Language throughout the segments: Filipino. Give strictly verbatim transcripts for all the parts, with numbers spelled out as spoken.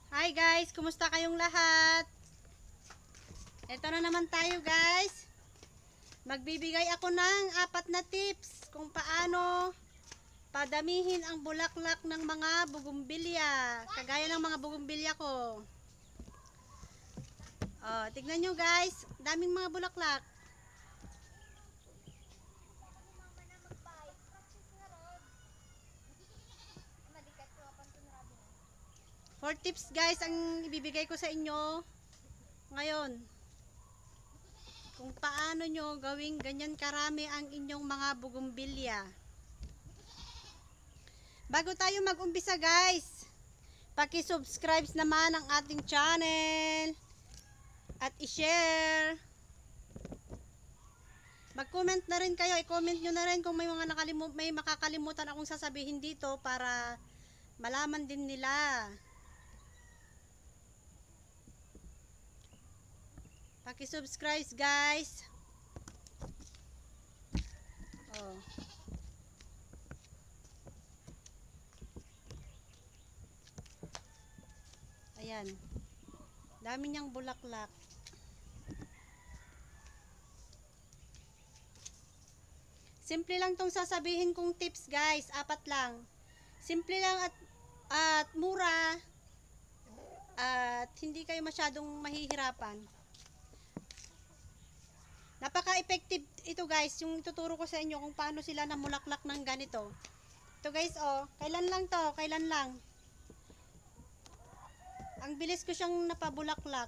Hi guys, kumusta kayong lahat? Ito na naman tayo guys. Magbibigay ako ng apat na tips kung paano padamihin ang bulaklak ng mga bugumbilya. Kagaya ng mga bugumbilya ko. Oh, tignan nyo guys, daming mga bulaklak. Four tips guys ang ibibigay ko sa inyo ngayon. Kung paano nyo gawing ganyan karami ang inyong mga bugumbilya. Bago tayo mag-umpisa guys, paki-subscribe naman ang ating channel at i-share. Mag-comment na rin kayo, i-comment nyo na rin kung may mga nakalimu may makakalimutan akong sasabihin dito para malaman din nila. Paki-subscribe guys. Oh. Ayan. Dami niyang bulaklak. Simple lang tong sasabihin kong tips guys, apat lang. Simple lang at at mura. At hindi kayo masyadong mahihirapan. Napaka-effective ito guys, yung ituturo ko sa inyo kung paano sila namulaklak ng ganito. Ito guys, oh, kailan lang to, kailan lang. Ang bilis ko siyang napabulaklak.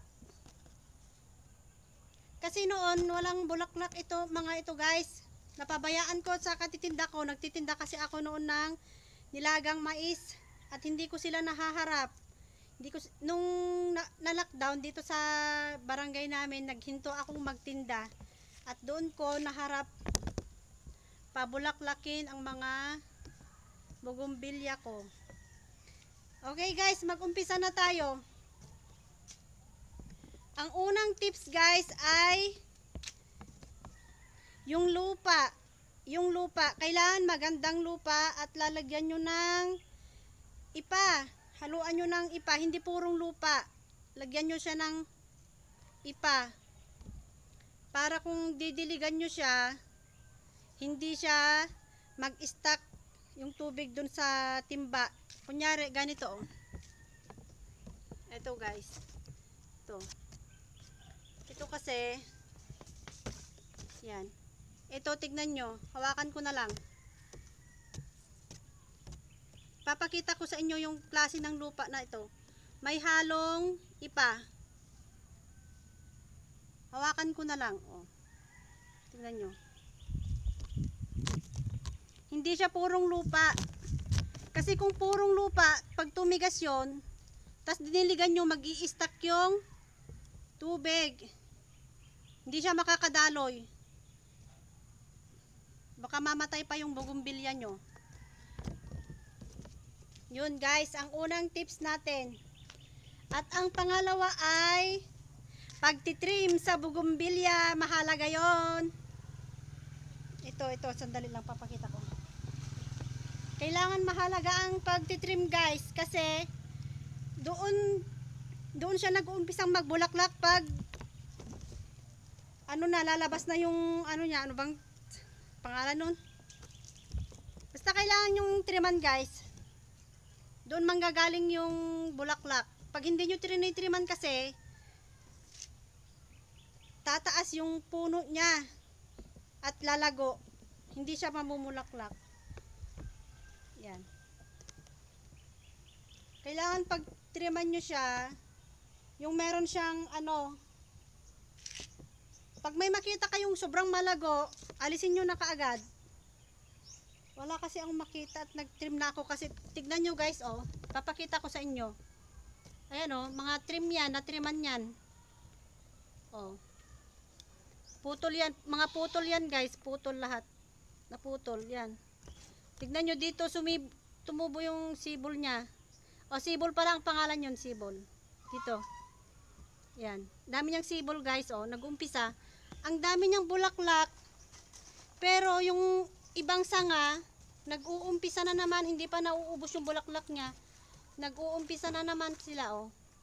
Kasi noon, walang bulaklak ito, mga ito guys. Napabayaan ko sa katitinda ko, nagtitinda kasi ako noon ng nilagang mais at hindi ko sila nahaharap. Hindi ko, nung na, na lockdown dito sa barangay namin, naghinto akong magtinda. At doon ko naharap pabulaklakin ang mga bugumbilya ko. Okay guys, mag-umpisa na tayo. Ang unang tips guys ay yung lupa. Yung lupa, kailangan magandang lupa at lalagyan nyo ng ipa. Haluan nyo ng ipa, hindi purong lupa. Lagyan nyo siya ng ipa. Para kung didiligan nyo siya, hindi siya mag-stack yung tubig dun sa timba. Kunyari, ganito. Oh. Ito guys. Ito. Ito kasi, yan. Ito, tignan nyo. Hawakan ko na lang. Papakita ko sa inyo yung klase ng lupa na ito. May halong ipa. Hawakan ko na lang. Oh. Tingnan nyo. Hindi siya purong lupa. Kasi kung purong lupa, pag tumigas yun, tas diniligan nyo, mag-i-stack yung tubig. Hindi siya makakadaloy. Baka mamatay pa yung bugumbilya nyo. Yun guys, ang unang tips natin. At ang pangalawa ay pagtitrim sa bugumbilya, mahalaga yon. Ito, ito, sandali lang papakita ko. Kailangan mahalaga ang pagtitrim guys, kasi doon doon siya nag-uumpisang magbulaklak pag ano na, lalabas na yung ano niya, ano bang pangalan nun? Basta kailangan yung triman guys. Doon manggagaling yung bulaklak. Pag hindi nyo trinitriman kasi, tataas yung puno niya at lalago, hindi siya mamumulaklak. Yan. Kailangan pag triman nyo siya, yung meron siyang ano, pag may makita kayong sobrang malago, alisin nyo na kaagad. Wala kasi akong makita at nag-trim na ako kasi tignan nyo guys, oh, papakita ko sa inyo. Ayan oh, mga trim yan, na-triman yan. Oh. Putol yan, mga putol yan guys, putol lahat. Naputol yan. Tignan nyo dito, sumib, tumubo yung sibol niya. O sibol pala ang pangalan yun, sibol. Dito. Yan. Dami niyang sibol guys, oh, nag-umpisa. Ang dami niyang bulaklak. Pero yung ibang sanga, nag-uumpisa na naman, hindi pa nauubos yung bulaklak niya. Nag-uumpisa na naman sila, oh.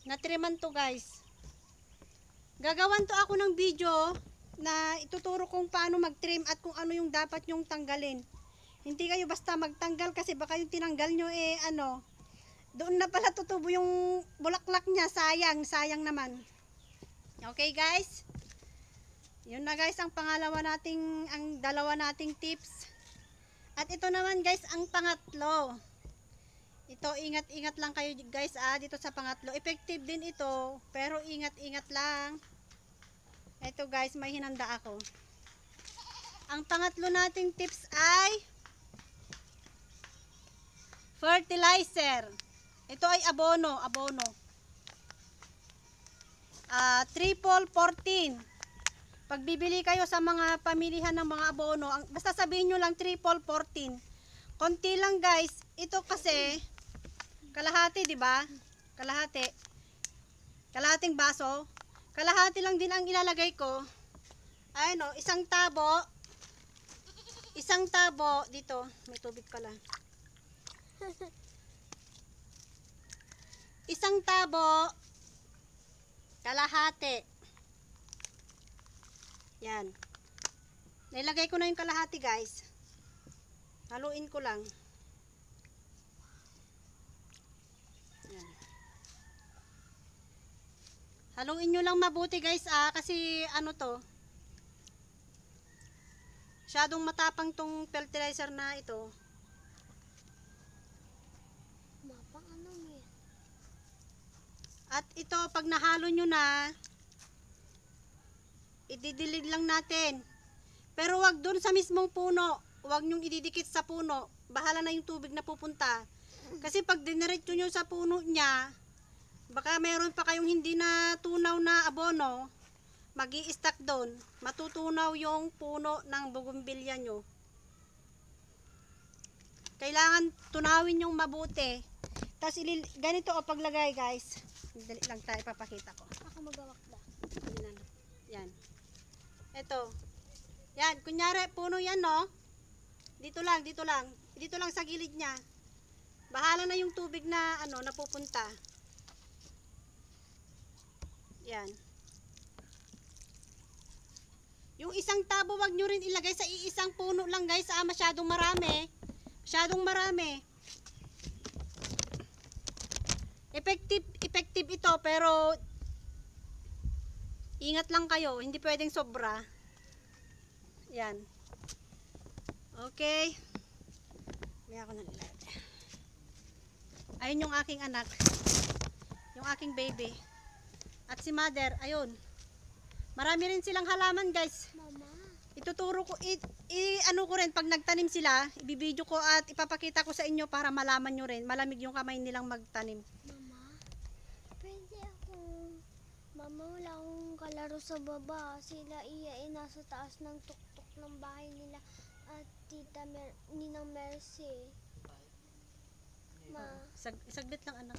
natriman to guys. Gagawan to ako ng video na ituturo kung paano mag-trim at kung ano yung dapat nyong tanggalin. Hindi kayo basta magtanggal kasi baka yung tinanggal nyo eh ano, doon na pala tutubo yung bulaklak niya. Sayang, sayang naman. Okay guys? Yun na guys ang pangalawa nating, ang dalawa nating tips. At ito naman guys ang pangatlo. Ito ingat-ingat lang kayo guys ah dito sa pangatlo. Effective din ito pero ingat-ingat lang. Ito guys may hinanda ako. Ang pangatlo nating tips ay fertilizer. Ito ay abono, abono. Uh, triple fourteen. Pag bibili kayo sa mga pamilihan ng mga abono, ang, basta sabihin nyo lang triple fourteen. Konti lang guys. Ito kasi kalahati, di ba? Kalahati. Kalahating baso. Kalahati lang din ang ilalagay ko. Ayun o, isang tabo. Isang tabo dito. May tubig pala. Isang tabo, kalahati. Yan. Nilagay ko na yung kalahati guys. Haluin ko lang. Yan. Haluin nyo lang mabuti guys ah, kasi ano to. Masyadong matapang tong fertilizer na ito. At ito, pag nahalo nyo na, ididilig lang natin. Pero wag dun sa mismong puno. Wag nyong ididikit sa puno. Bahala na yung tubig na pupunta. Kasi pag diniretso nyo sa puno niya, baka meron pa kayong hindi na tunaw na abono, magi-stack doon. Matutunaw yung puno ng bougainvillea nyo. Kailangan tunawin yung mabuti. Tapos ganito o paglagay guys. Dali lang tayo, papakita ko. Ako magawak ba? Yan. Ito. Yan, kunyari, puno yan, no? Dito lang, dito lang. Dito lang sa gilid niya. Bahala na yung tubig na, ano, napupunta. Yan. Yung isang tabo, wag nyo rin ilagay sa iisang puno lang, guys. Ah, masyadong marami. Masyadong marami. Effective, effective ito pero ingat lang kayo, hindi pwedeng sobra. Yan. Okay. May ako nalilagay. Ayun yung aking anak. Yung aking baby. At si mother, ayun. Marami rin silang halaman, guys. Mama. Ituturo ko, i, i ano ko rin pag nagtanim sila, ibibideo ko at ipapakita ko sa inyo para malaman nyo rin. Malamig yung kamay nilang magtanim. Mama, wala akong kalaro sa baba. Sila iya ay nasa taas ng tuktok ng bahay nila at tita Mer Ninang Mercy. Ma. Sag saglit lang anak.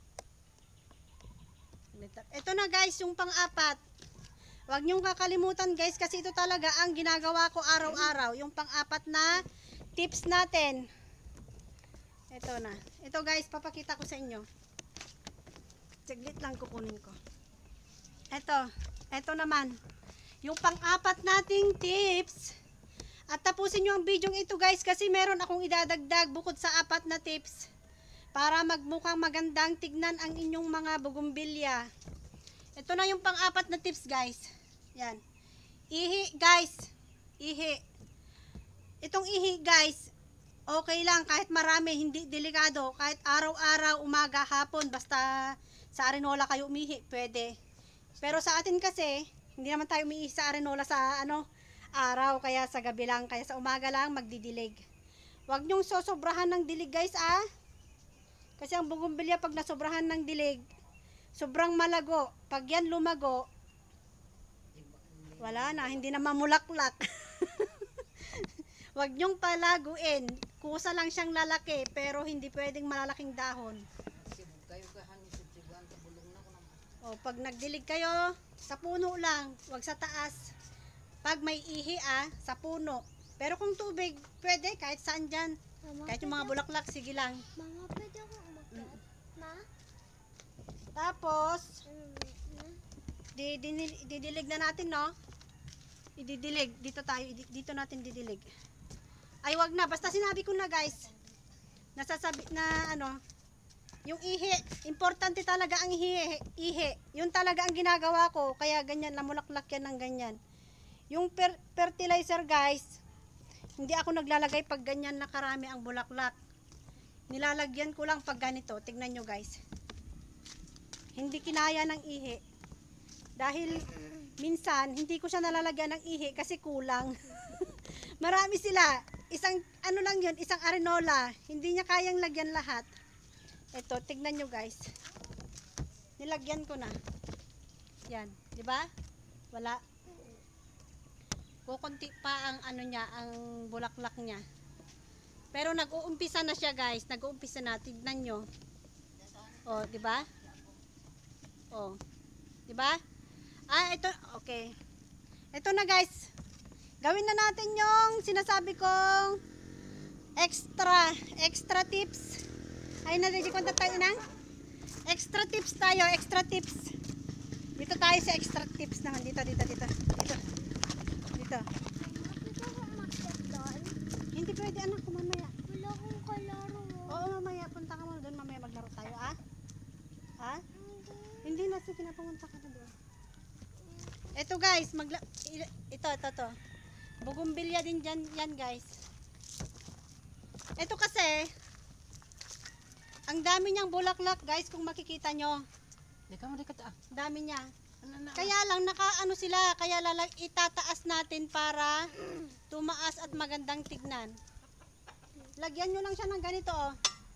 Ito na guys, yung pang-apat. Huwag niyong kakalimutan guys kasi ito talaga ang ginagawa ko araw-araw. Yung pang-apat na tips natin. Ito na. Ito guys, papakita ko sa inyo. Saglit lang kukunin ko. Ito, ito naman, yung pang-apat nating tips. At tapusin nyo ang video ito guys kasi meron akong idadagdag bukod sa apat na tips para magmukhang magandang tignan ang inyong mga bougainvillea. Ito na yung pang-apat na tips guys. Yan. Ihi guys, ihi. Itong ihi guys, okay lang kahit marami, hindi delikado. Kahit araw-araw, umaga, hapon, basta sa arenola kayo umihi, pwede. Pero sa atin kasi, hindi naman tayo umiihi sa arenola sa ano, araw, kaya sa gabi lang, kaya sa umaga lang magdidilig. Huwag nyong sosobrahan ng dilig guys ah. Kasi ang bougainvillea pag nasobrahan ng dilig, sobrang malago. Pag yan lumago, wala na, hindi na mamulaklak. Huwag nyong palaguin. Kusa lang siyang lalaki, pero hindi pwedeng malalaking dahon. O, pag nagdilig kayo, sa puno lang, wag sa taas. Pag may ihi ah, sa puno. Pero kung tubig, pwede kahit saan dyan. Mama, kahit yung mga bulaklak, sige lang. Mama, pwede ako umakyat? Mm. Ma? Tapos, Ano na? di, di, didilig na natin, no? Ididilig. Dito tayo, idi- dito natin didilig. Ay, wag na. Basta sinabi ko na, guys. Nasasabi na, ano, yung ihi. Importante talaga ang ihi. Ihi. Yun talaga ang ginagawa ko. Kaya ganyan, namulaklak yan ng ganyan. Yung per- fertilizer, guys, hindi ako naglalagay pag ganyan na karami ang bulaklak. Nilalagyan ko lang pag ganito. Tignan nyo, guys. Hindi kinaya ng ihi. Dahil minsan, hindi ko siya nalalagyan ng ihi kasi kulang. Marami sila. Isang, ano lang yun, isang arenola. Hindi niya kayang lagyan lahat. Ito, tignan nyo, guys. Nilagyan ko na. Yan. Di ba? Wala. Kukunti pa ang ano niya, ang bulaklak niya. Pero nag-uumpisa na siya, guys. Nag-uumpisa na. Tignan nyo. Oh, di ba? Oh. Di ba? Ah, ito, okay. Ito na, guys. Gawin na natin yung sinasabi kong extra, extra tips. Ay, na, di konta tayo na? Extra tips tayo, extra tips. Dito tayo sa extra tips naman. Dito, dito, dito. Dito. Dito. Ito ko umakyat doon. Hindi pwede, anak ko, mamaya. Wala akong kalaro. Oo, mamaya. Punta ka muna doon. Mamaya maglaro tayo, ah? Ha? Hindi. Hindi na, sige na, pumunta ka na doon. Ito, guys. Magla ito, ito, ito. Bugumbilya din dyan, yan, guys. Ito kasi, ang dami niyang bulaklak, guys, kung makikita nyo. Di ka mo di ka ta. Dami niya. Ano na? Kaya lang, nakaano sila, kaya lalag itataas natin para tumaas at magandang tignan. Lagyan nyo lang siya ng ganito, oh.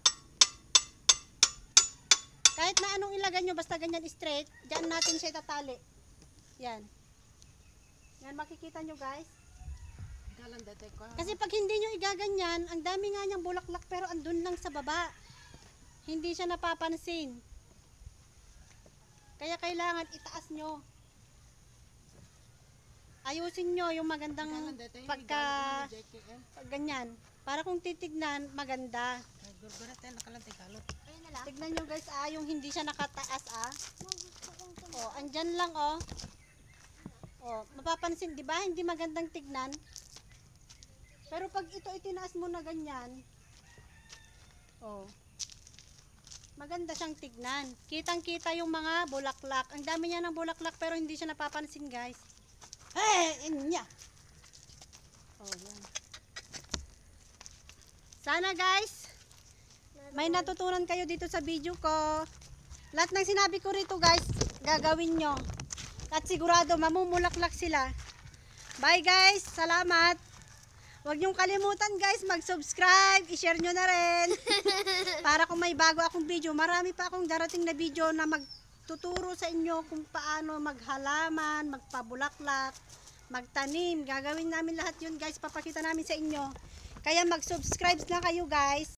Kahit na anong ilagay nyo, basta ganyan straight, dyan natin siya itatali. Yan. Yan, makikita nyo, guys. Dalan dati ko. Kasi pag hindi nyo igaganyan, ang dami nga niyang bulaklak pero andun lang sa baba. Hindi siya napapansin. Kaya kailangan itaas nyo. Ayusin nyo yung magandang Dalan dati. pagka pag ganyan. Para kung titignan, maganda. Gurgura tayo nakalantay kalot. Ayun na lang. Tignan nyo, guys, ah, yung hindi siya nakataas, ah. Ma, gusto kong tum- Oh, andyan lang, oh. Oh, mapapansin, di ba? Hindi magandang tignan. Pero pag ito itinaas mo na ganyan, oh, maganda siyang tignan. Kitang-kita yung mga bulaklak. Ang dami niya ng bulaklak pero hindi siya napapansin, guys. Eh, inya. Oh, yan. Sana, guys, may natutunan kayo dito sa video ko. Lahat ng sinabi ko rito, guys, gagawin nyo. At sigurado, mamumulaklak sila. Bye, guys. Salamat. Huwag niyong kalimutan, guys, mag-subscribe. I-share nyo na rin. Para kung may bago akong video, marami pa akong darating na video na magtuturo sa inyo kung paano maghalaman, magpabulaklak, magtanim. Gagawin namin lahat yun, guys. Papakita namin sa inyo. Kaya mag-subscribe na kayo, guys.